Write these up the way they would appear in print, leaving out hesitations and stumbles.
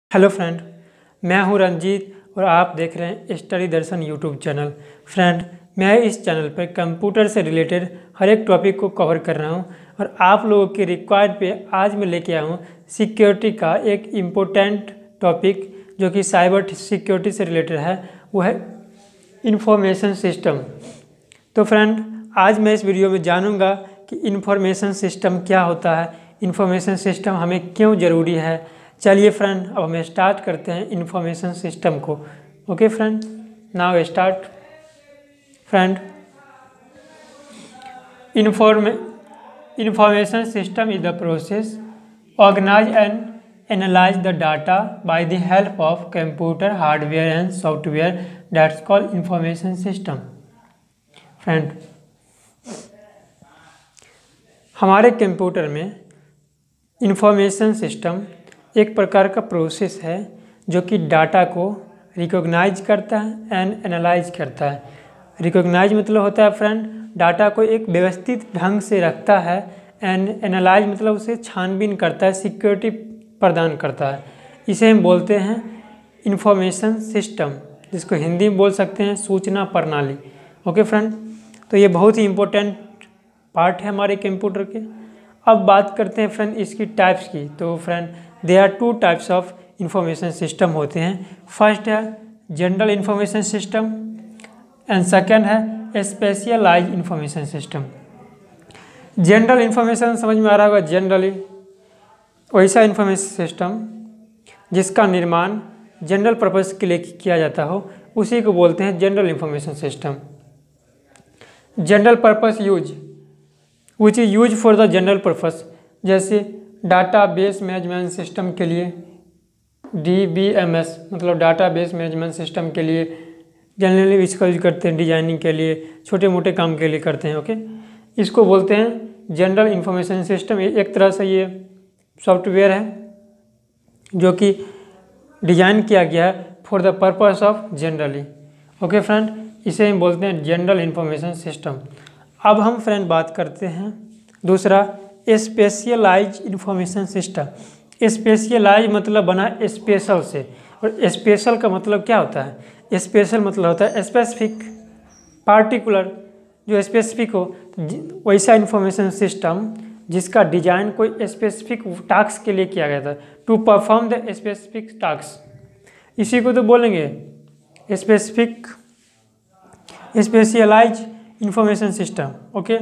Hello friend, मैं हूं रंजीत और आप देख रहे हैं study Darshan YouTube channel. Friend, मैं इस चैनल पर कंप्यूटर से रिलेटेड हर एक टॉपिक को कवर कर रहा हूं और आप लोगों के रिक्वायर्ड पे आज मैं लेके आया हूं सिक्योरिटी का एक इम्पोर्टेंट टॉपिक जो कि साइबर सिक्योरिटी से रिलेटेड है, वो है इंफॉर्मेशन सिस्टम। तो फ्रेंड, आज मैं इस वीडियो में जानूँगा कि इंफॉर्मेशन सिस्टम क्या होता है, इंफॉर्मेशन सिस्टम हमें क्यों ज़रूरी है। चलिए फ्रेंड, अब हमें स्टार्ट करते हैं इंफॉर्मेशन सिस्टम को। Okay friend, now start. Friend, information system is the process organise and analyse the data by the help of computer hardware and software that's called information system. Friend, हमारे computer में information system एक प्रकार का process है जो कि data को recognise करता है एंड एनालाइज करता है। रिकॉग्नाइज मतलब होता है फ्रेंड, डाटा को एक व्यवस्थित ढंग से रखता है, एंड एनालाइज मतलब उसे छानबीन करता है, सिक्योरिटी प्रदान करता है। इसे हम बोलते हैं इंफॉर्मेशन सिस्टम, जिसको हिंदी में बोल सकते हैं सूचना प्रणाली। ओके फ्रेंड, तो ये बहुत ही इम्पोर्टेंट पार्ट है हमारे कंप्यूटर के। अब बात करते हैं फ्रेंड इसकी टाइप्स की। तो friend, there are two types of information system होते हैं। फर्स्ट है general information system and second है specialised information system. General information समझ में आ रहा होगा, जनरली वैसा इंफॉर्मेशन सिस्टम जिसका निर्माण जनरल पर्पस के लिए किया जाता हो, उसी को बोलते हैं general information system. General purpose use which is use for the general purpose, जैसे डाटा बेस मैनेजमेंट सिस्टम के लिए DBMS मतलब डाटा बेस मैनेजमेंट सिस्टम के लिए जनरली इसका यूज करते हैं, डिजाइनिंग के लिए, छोटे मोटे काम के लिए करते हैं। ओके, इसको बोलते हैं जनरल इंफॉर्मेशन सिस्टम। एक तरह से ये सॉफ्टवेयर है जो कि डिजाइन किया गया है for the purpose of generally. Okay friend, इसे हम बोलते हैं जनरल इंफॉर्मेशन सिस्टम। अब हम फ्रेंड बात करते हैं दूसरा स्पेशलाइज्ड इंफॉर्मेशन सिस्टम। स्पेशलाइज मतलब बना स्पेशल से, और स्पेशल का मतलब क्या होता है? स्पेशल मतलब होता है स्पेसिफिक, पार्टिकुलर, जो स्पेसिफिक हो। तो वैसा इंफॉर्मेशन सिस्टम जिसका डिजाइन कोई स्पेसिफिक टास्क के लिए किया गया था, to perform the specific task, इसी को तो बोलेंगे स्पेशलाइज्ड इंफॉर्मेशन सिस्टम। ओके,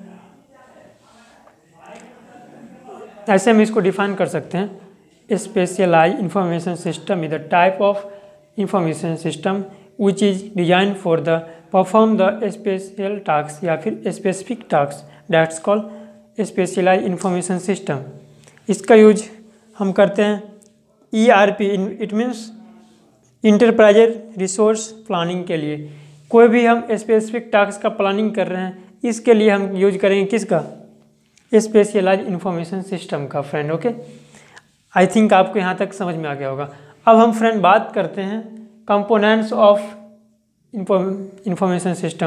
ऐसे हम इसको डिफाइन कर सकते हैं। Specialised information system is the type of information system which is design for the perform the special task या फिर specific task that's called specialised information system. इसका यूज हम करते हैं ERP, it means enterprise resource planning के लिए। कोई भी हम स्पेसिफिक टास्क का प्लानिंग कर रहे हैं, इसके लिए हम यूज करेंगे किसका? स्पेशलाइज इंफॉर्मेशन सिस्टम का। फ्रेंड, ओके, आई थिंक आपको यहाँ तक समझ में आ गया होगा। अब हम फ्रेंड बात करते हैं components of information system.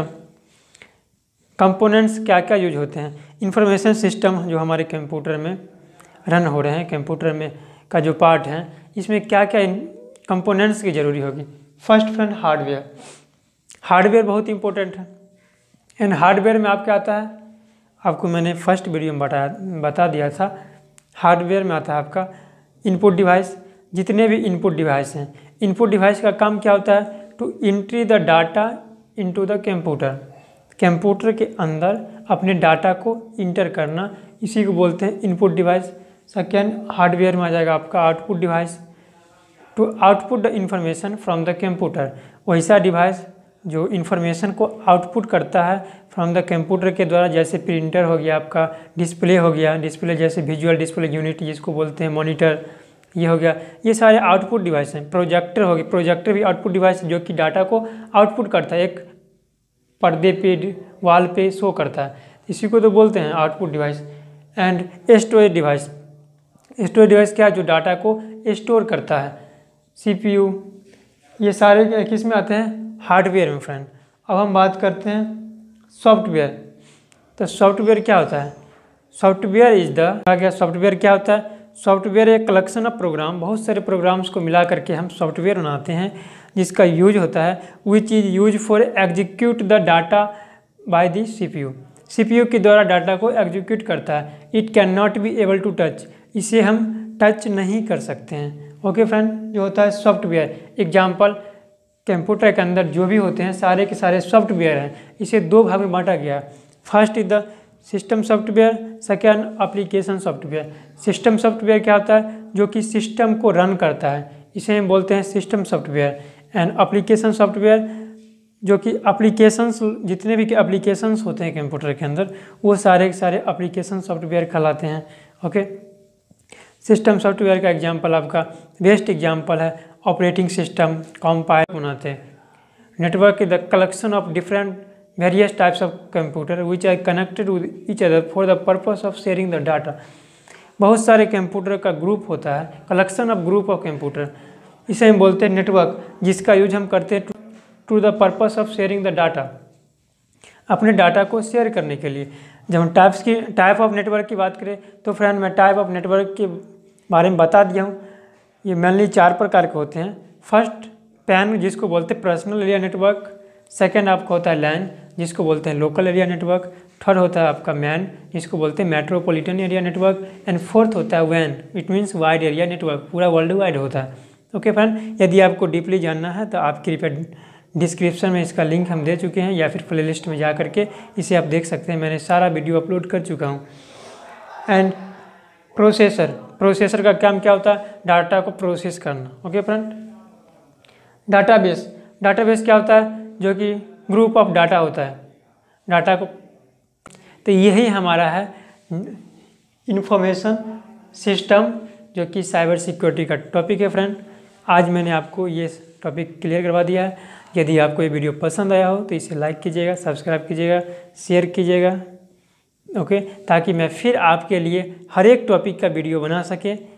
Components क्या क्या यूज होते हैं? इंफॉर्मेशन सिस्टम जो हमारे कंप्यूटर में रन हो रहे हैं, कंप्यूटर में का जो पार्ट है, इसमें क्या क्या कंपोनेंट्स की जरूरी होगी? First friend, hardware. हार्डवेयर बहुत इंपॉर्टेंट है, एंड हार्डवेयर में आपका आता है, आपको मैंने फर्स्ट वीडियो में बता दिया था। हार्डवेयर में आता है आपका इनपुट डिवाइस। जितने भी इनपुट डिवाइस हैं, इनपुट डिवाइस का काम क्या होता है? To entry the data into the computer, computer के अंदर अपने डाटा को इंटर करना, इसी को बोलते हैं इनपुट डिवाइस। सेकेंड, हार्डवेयर में आ जाएगा आपका output device, to output the information from the computer. वैसा डिवाइस जो इन्फॉर्मेशन को आउटपुट करता है फ्रॉम द कंप्यूटर के द्वारा, जैसे प्रिंटर हो गया आपका, डिस्प्ले हो गया, डिस्प्ले जैसे विजुअल डिस्प्ले यूनिट जिसको बोलते हैं, मॉनिटर, ये हो गया, ये सारे आउटपुट डिवाइस हैं। प्रोजेक्टर हो गया, प्रोजेक्टर भी आउटपुट डिवाइस जो कि डाटा को आउटपुट करता है, एक पर्दे पे, वॉल पे शो करता है, इसी को तो बोलते हैं output device. And storage device, storage device क्या है? जो डाटा को स्टोर करता है, CPU, ये सारे किस में आते हैं? हार्डवेयर में। फ्रेंड, अब हम बात करते हैं सॉफ्टवेयर। तो सॉफ्टवेयर क्या होता है? सॉफ्टवेयर इज द, सॉफ्टवेयर क्या होता है? सॉफ्टवेयर एक कलेक्शन ऑफ प्रोग्राम, बहुत सारे प्रोग्राम्स को मिला करके हम सॉफ्टवेयर बनाते हैं जिसका यूज होता है which is use for execute the data by the CPU। CPU के द्वारा डाटा को एग्जीक्यूट करता है। It can not be able to touch, इसे हम टच नहीं कर सकते हैं। ओके फ्रेंड, जो होता है सॉफ्टवेयर, एग्जाम्पल कंप्यूटर के अंदर जो भी होते हैं सारे के सारे सॉफ्टवेयर हैं। इसे दो भाग में बांटा गया। First is the system software, second application software. System software क्या होता है? जो कि सिस्टम को रन करता है, इसे हम बोलते हैं system software. And application software जो कि एप्लीकेशंस, जितने भी एप्लीकेशंस होते हैं कंप्यूटर के अंदर वो सारे के सारे एप्लीकेशन सॉफ्टवेयर कहलाते हैं। ओके, सिस्टम सॉफ्टवेयर का एग्जांपल आपका बेस्ट एग्जांपल है ऑपरेटिंग सिस्टम, कंपाइलर बनाते हैं। Network is the collection of different various types of computer which are connected with each other for the purpose of sharing the data. बहुत सारे कंप्यूटर का group होता है, collection of group of computer, इसे हम बोलते हैं नेटवर्क, जिसका यूज हम करते हैं to the purpose of sharing the data, अपने डाटा को शेयर करने के लिए। जब हम टाइप ऑफ नेटवर्क की बात करें तो फ्रेंड मैं टाइप ऑफ नेटवर्क के बारे में बता दिया हूँ। ये मेनली 4 प्रकार के होते हैं। फर्स्ट पैन, जिसको बोलते हैं पर्सनल एरिया नेटवर्क। सेकेंड आपका होता है लैन, जिसको बोलते हैं लोकल एरिया नेटवर्क। थर्ड होता है आपका मैन, जिसको बोलते हैं metropolitan area network. And fourth होता है वैन, it means wide area network, पूरा वर्ल्ड वाइड होता है। ओके फ्रेंड, यदि आपको डीपली जानना है तो आप कृपया डिस्क्रिप्शन में इसका लिंक हम दे चुके हैं या फिर प्लेलिस्ट में जा करके इसे आप देख सकते हैं। मैंने सारा वीडियो अपलोड कर चुका हूँ। एंड प्रोसेसर का काम क्या होता है? डाटा को प्रोसेस करना। ओके फ्रेंड, डाटाबेस क्या होता है? जो कि ग्रुप ऑफ डाटा होता है, डाटा को। तो यही हमारा है इंफॉर्मेशन सिस्टम, जो कि साइबर सिक्योरिटी का टॉपिक है फ्रेंड। आज मैंने आपको ये टॉपिक क्लियर करवा दिया है। यदि आपको ये वीडियो पसंद आया हो तो इसे लाइक कीजिएगा, सब्सक्राइब कीजिएगा, शेयर कीजिएगा। ओके, ताकि मैं फिर आपके लिए हर एक टॉपिक का वीडियो बना सके।